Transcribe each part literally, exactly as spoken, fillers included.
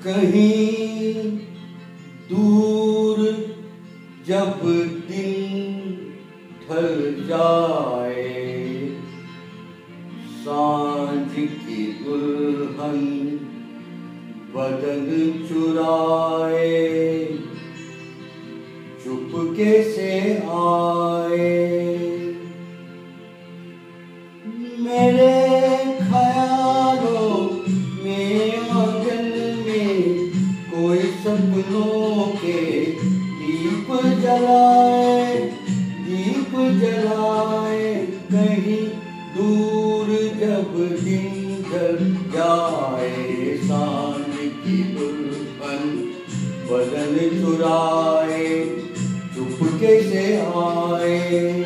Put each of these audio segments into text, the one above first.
कहीं दूर जब दिन ढल जाए, सांझ की दुल्हन बदन चुराए, चुपके से आए। मेरे ख्यालों में आंगन में कोई सपनों के दीप जलाए, दीप जलाए। कहीं दूर जब दिन ढल जाए, सांझ की दुल्हन बदन चुराए, चुपके से आए।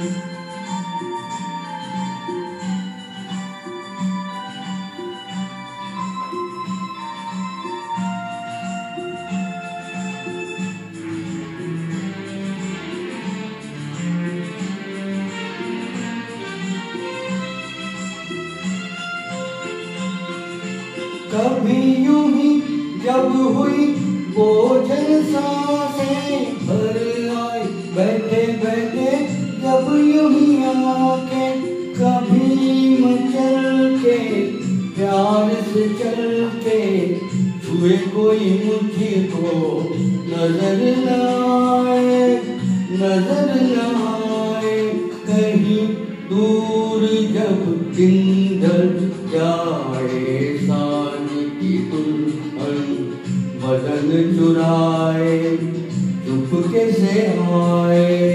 कभी यूं ही जब हुई बोझल सांसें भर आई, बैठे बैठे जब यूं ही आके, कभी मचल के प्यार से चल के छुए कोई मुझको नजर न आए, नजर न आए। कहीं दूर जब दिन ढल जाए, सांझ की दुल्हन बदन चुराए, चुपके से आए।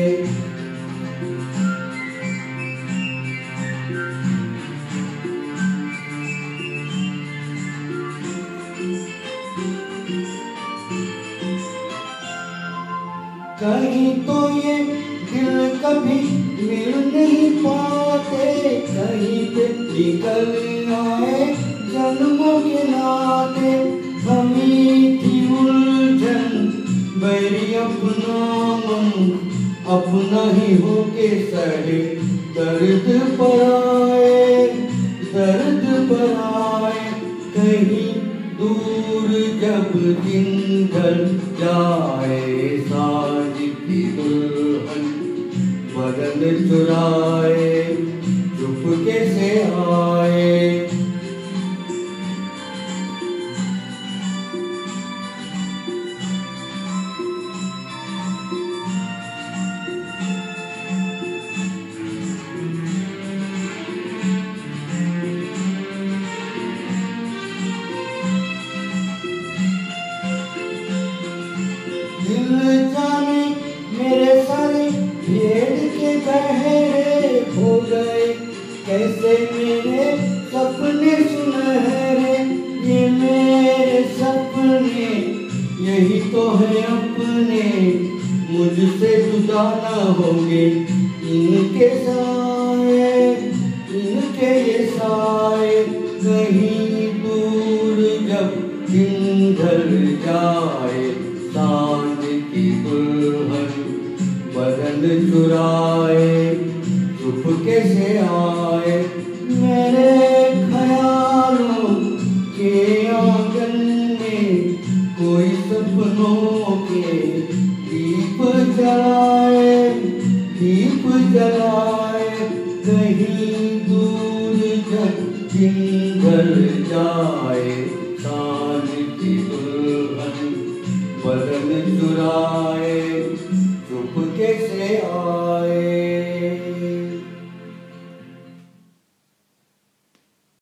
कहीं तो ये दिल कभी मिल नहीं पाते, कहीं पे निकल आए जन्मों के नाते। हमी थी उलझन मेरी अपना मन, अपना ही होके सहे दर्द पर आए, दर्द पर आए। कहीं दूर जब दिन ढल जाए, सांझ की दुल्हन बदन चुराए, चुपके से आए। दिल जाने मेरे सारे भेद के गहरे हो गए, कैसे मेरे सपने सुनहरे। ये मेरे सपने यही तो है अपने, मुझसे जुदा न होंगे इनके साए, इनके ये साए। कहीं दूर जब दिन ढल जाए, सांझ की दुल्हन बदन चुराए, चुपके से आए। मेरे ख्यालों के आंगन में कोई सपनों के दीप जलाए, दीप जलाए। कहीं दूर जब दिन ढल जाए,